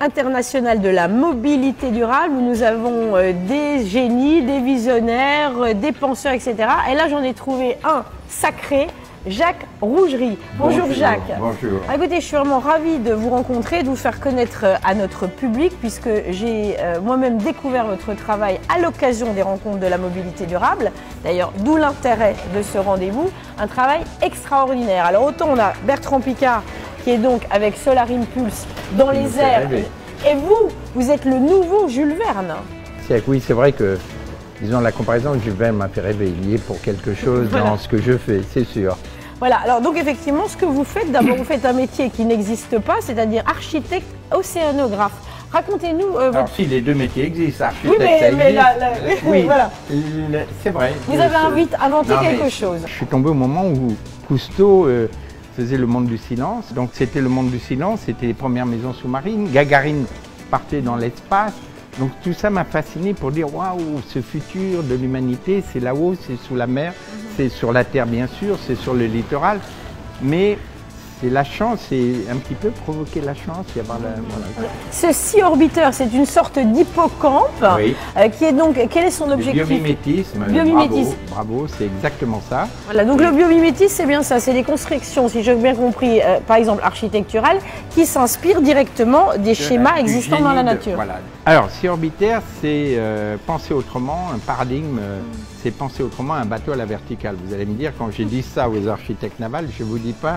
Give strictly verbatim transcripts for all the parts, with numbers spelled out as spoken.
internationale de la mobilité durable où nous avons euh, des génies, des visionnaires, euh, des penseurs, et cetera. Et là, j'en ai trouvé un sacré, Jacques Rougerie. Bonjour, Bonjour Jacques. Bonjour. Ah, écoutez, je suis vraiment ravie de vous rencontrer, de vous faire connaître à notre public puisque j'ai euh, moi-même découvert votre travail à l'occasion des rencontres de la mobilité durable. D'ailleurs, d'où l'intérêt de ce rendez-vous, un travail extraordinaire. Alors autant on a Bertrand Piccard qui est donc avec Solar Impulse dans Il nous les fait airs. rêver. Et vous, vous êtes le nouveau Jules Verne. Oui, c'est vrai que, disons, la comparaison de Jules Verne m'a fait rêver. Il y est pour quelque chose Voilà. dans ce que je fais, c'est sûr. Voilà, alors donc effectivement, ce que vous faites, d'abord vous faites un métier qui n'existe pas, c'est-à-dire architecte océanographe. Racontez-nous euh, Alors votre... si, les deux métiers existent, architecte, Oui, mais- ça mais existe. la- la- oui, voilà. le- c'est vrai. Vous Je- avez invité- inventé Non, mais quelque chose. Je suis tombé au moment où Cousteau euh, faisait Le Monde du Silence. Donc c'était Le Monde du Silence, c'était les premières maisons sous-marines. Gagarine partait dans l'espace. Donc tout ça m'a fasciné pour dire waouh, ce futur de l'humanité, c'est là-haut, c'est sous la mer, c'est sur la terre bien sûr, c'est sur le littoral. Mais c'est la chance, c'est un petit peu provoquer la chance. Y avoir la, voilà. Ce Sea Orbiter, c'est une sorte d'hippocampe Oui. euh, qui est donc, quel est son Le objectif? biomimétisme, Biomimétisme. bravo, bravo, c'est exactement ça. Voilà, donc le biomimétisme, c'est bien ça, c'est des constructions, si j'ai bien compris, euh, par exemple architecturales, qui s'inspirent directement des schémas Du existants génie dans la de- nature. voilà. Alors, Sea Orbiter, c'est euh, penser autrement, un paradigme, euh, c'est penser autrement un bateau à la verticale. Vous allez me dire, quand j'ai dit ça aux architectes navals, je ne vous dis pas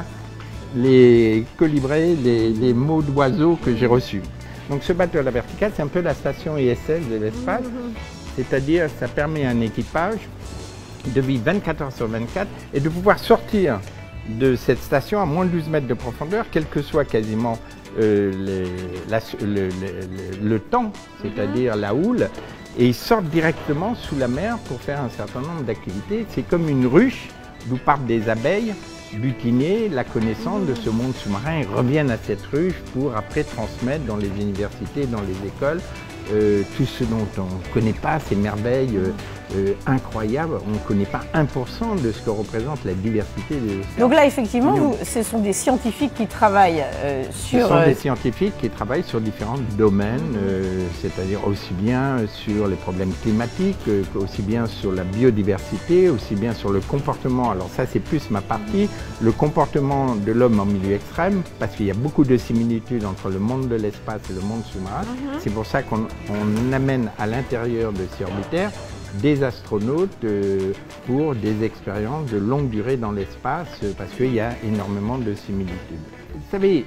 les colibrés, les, les mots d'oiseaux que j'ai reçus. Donc ce bateau à la verticale, c'est un peu la station I S S de l'espace, c'est-à-dire ça permet à un équipage de vivre vingt-quatre heures sur vingt-quatre et de pouvoir sortir de cette station à moins de douze mètres de profondeur, quel que soit quasiment euh, les- la- le, le- le- le temps, c'est-à-dire la houle, et ils sortent directement sous la mer pour faire un certain nombre d'activités. C'est comme une ruche d'où partent des abeilles butiner la connaissance de ce monde sous-marin. Ils reviennent à cette ruche pour après transmettre dans les universités, dans les écoles, euh, tout ce dont on ne connaît pas, ces merveilles euh, euh, incroyables. On ne connaît pas un pour cent de ce que représente la diversité des océans. Donc là, effectivement, Nous. vous- ce sont des scientifiques qui travaillent euh, Ce sur... sont euh, des scientifiques qui travaillent sur différents domaines, euh, c'est-à-dire aussi bien sur les problèmes climatiques, euh, aussi bien sur la biodiversité, aussi bien sur le comportement. Alors ça, c'est plus ma partie, le comportement de l'homme en milieu extrême, parce qu'il y a beaucoup de similitudes entre le monde de l'espace et le monde sous-marin. C'est pour ça qu'on on amène à l'intérieur de Sea Orbiter des astronautes euh, pour des expériences de longue durée dans l'espace, euh, parce qu'il y a énormément de similitudes. Vous savez,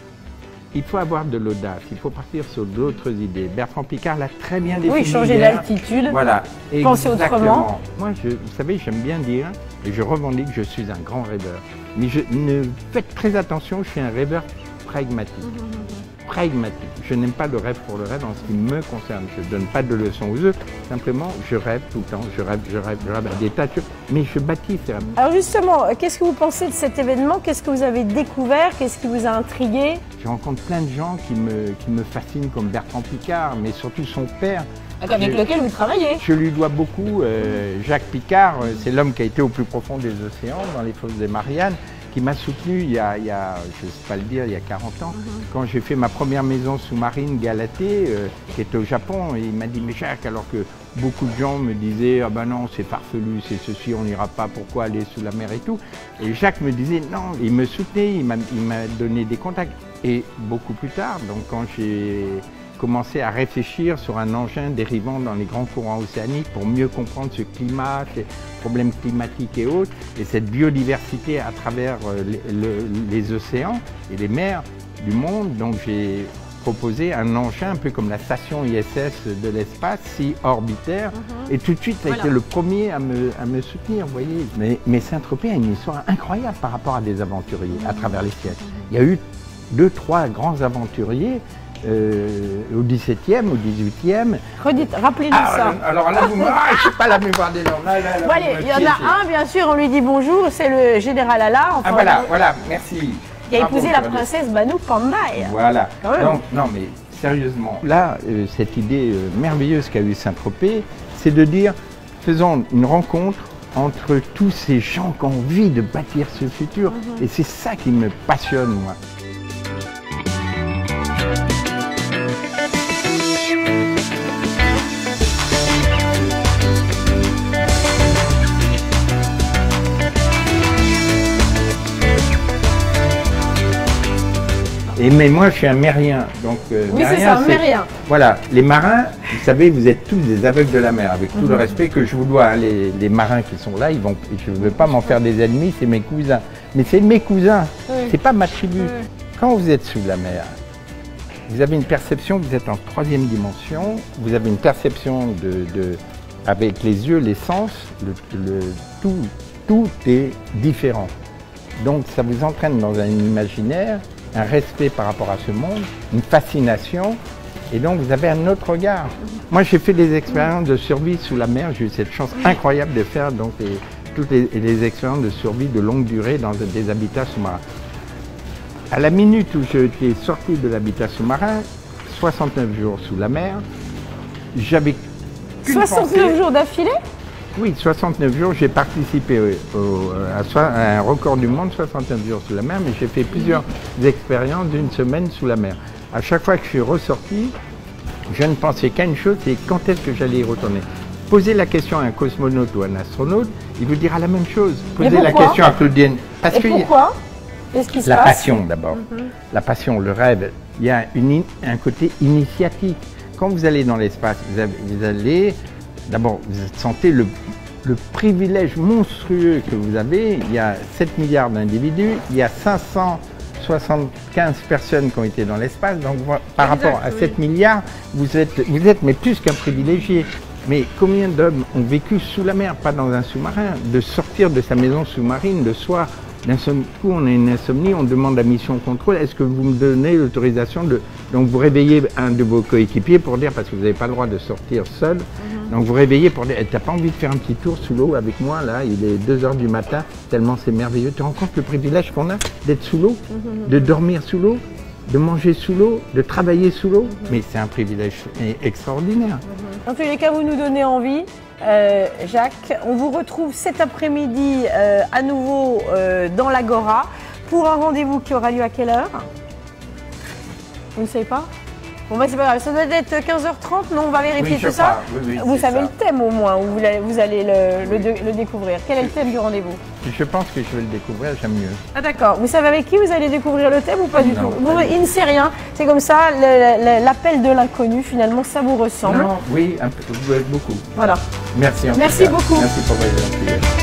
il faut avoir de l'audace, il faut partir sur d'autres idées. Bertrand Piccard l'a très bien défini. Oui, changer hier. d'altitude. Voilà, Penser exactement. autrement. Moi, je, vous savez, j'aime bien dire, et je revendique que je suis un grand rêveur. Mais je, ne faites très attention, je suis un rêveur pragmatique. Pragmatique. Je n'aime pas le rêve pour le rêve en ce qui me concerne. Je ne donne pas de leçons aux autres. Simplement, je rêve tout le temps. Je rêve, je rêve, je rêve à des tas de choses. Mais je bâtis ces rêves. Alors justement, euh, qu'est-ce que vous pensez de cet événement? Qu'est-ce que vous avez découvert? Qu'est-ce qui vous a intrigué? Je rencontre plein de gens qui me, qui me fascinent, comme Bertrand Piccard, mais surtout son père. Avec Je- lequel vous travaillez? Je lui dois beaucoup. euh, Jacques Piccard, euh, c'est l'homme qui a été au plus profond des océans, dans les fosses des Mariannes, qui m'a soutenu il y a, il y a je ne sais pas le dire, il y a quarante ans, quand j'ai fait ma première maison sous-marine Galatée, euh, qui était au Japon. Et il m'a dit, mais Jacques, alors que beaucoup de gens me disaient, ah ben non, c'est farfelu, c'est ceci, on n'ira pas, pourquoi aller sous la mer et tout. Et Jacques me disait, non, il me soutenait, il m'a il m'a donné des contacts. Et beaucoup plus tard, donc quand j'ai commencé à réfléchir sur un engin dérivant dans les grands courants océaniques pour mieux comprendre ce climat, ces problèmes climatiques et autres, et cette biodiversité à travers euh, les, le- les océans et les mers du monde. Donc j'ai proposé un engin un peu comme la station I S S de l'espace, Sea Orbiter, et tout de suite ça a Voilà. été le premier à me, à me soutenir, vous voyez. Mais, mais Saint-Tropez a une histoire incroyable par rapport à des aventuriers à travers les siècles. Il y a eu deux, trois grands aventuriers euh, au dix-septième, au dix-huitième. Redites, rappelez-nous Ah, ça. alors, alors là, vous me... ah, je sais pas la mémoire des noms. Là, là, là, Bon, allez, vous me il y en piégez. a un, bien sûr, on lui dit bonjour, c'est le général Allard, enfin, Ah voilà, voilà, merci. qui a Bravo, épousé la Claude. princesse Banou Pandaï. Voilà. Quand même. Donc, non, mais sérieusement, là, euh, cette idée euh, merveilleuse qu'a eu Saint-Tropez, c'est de dire, faisons une rencontre entre tous ces gens qui ont envie de bâtir ce futur. Et c'est ça qui me passionne, moi. Et mais moi, je suis un mérien. Donc, euh, oui, c'est ça, un mérien. Voilà, les marins, vous savez, vous êtes tous des aveugles de la mer, avec tout mm-hmm. le respect que je vous dois. Hein, les, les marins qui sont là, ils vont, je ne veux pas m'en faire des ennemis, c'est mes cousins. Mais c'est mes cousins, oui. c'est pas ma tribu. Oui. Quand vous êtes sous la mer, vous avez une perception, vous êtes en troisième dimension, vous avez une perception de, de avec les yeux, les sens, le, le, tout, tout est différent. Donc ça vous entraîne dans un imaginaire, un respect par rapport à ce monde, une fascination, et donc vous avez un autre regard. Moi j'ai fait des expériences de survie sous la mer, j'ai eu cette chance incroyable de faire donc, les, toutes les, les expériences de survie de longue durée dans des habitats sous-marins. À la minute où j'étais sorti de l'habitat sous-marin, soixante-neuf jours sous la mer, j'avais soixante-neuf jours d'affilée? Oui, soixante-neuf jours, j'ai participé au, au, à, à un record du monde, soixante-neuf jours sous la mer, mais j'ai fait plusieurs expériences d'une semaine sous la mer. À chaque fois que je suis ressorti, je ne pensais qu'à une chose, c'est quand est-ce que j'allais y retourner. Posez la question à un cosmonaute ou à un astronaute, il vous dira la même chose. Posez la question à Claudienne. Parce Et que pourquoi Qu'est-ce qui se La passe passion d'abord. Mm-hmm. La passion, le rêve. Il y a une, un côté initiatique. Quand vous allez dans l'espace, vous, vous allez... D'abord, vous sentez le, le privilège monstrueux que vous avez. Il y a sept milliards d'individus, il y a cinq cent soixante-quinze personnes qui ont été dans l'espace. Donc, par exact, rapport à oui. sept milliards, vous êtes, vous êtes mais plus qu'un privilégié. Mais combien d'hommes ont vécu sous la mer, pas dans un sous-marin, de sortir de sa maison sous-marine le soir? D'un seul coup, on a une insomnie, on demande la mission contrôle. Est-ce que vous me donnez l'autorisation de... Donc, vous réveillez un de vos coéquipiers pour dire, parce que vous n'avez pas le droit de sortir seul, mm-hmm. donc vous réveillez pour dire, t'as pas envie de faire un petit tour sous l'eau avec moi, là, il est deux heures du matin, tellement c'est merveilleux. Tu te rends compte le privilège qu'on a d'être sous l'eau, mm-hmm. de dormir sous l'eau, de manger sous l'eau, de travailler sous l'eau, mm-hmm. mais c'est un privilège extraordinaire. Mm-hmm. En tous les cas, vous nous donnez envie. Euh, Jacques, on vous retrouve cet après-midi euh, à nouveau euh, dans l'Agora pour un rendez-vous qui aura lieu à quelle heure? Vous ne savez pas? Bon bah c'est pas grave, ça doit être quinze heures trente, non, on va vérifier oui, tout ça. Oui, oui, vous savez ça. le thème au moins, où vous allez, vous allez le, oui. le, le découvrir. Quel est le thème du rendez-vous? Je pense que je vais le découvrir, j'aime mieux. Ah d'accord, vous savez avec qui vous allez découvrir le thème ou pas du non, tout? Bon, il ne sait rien, c'est comme ça, l'appel de l'inconnu finalement ça vous ressemble. Non, oui, un peu, beaucoup. Voilà. Merci. En Merci tout cas. beaucoup. Merci pour votre gentillesse.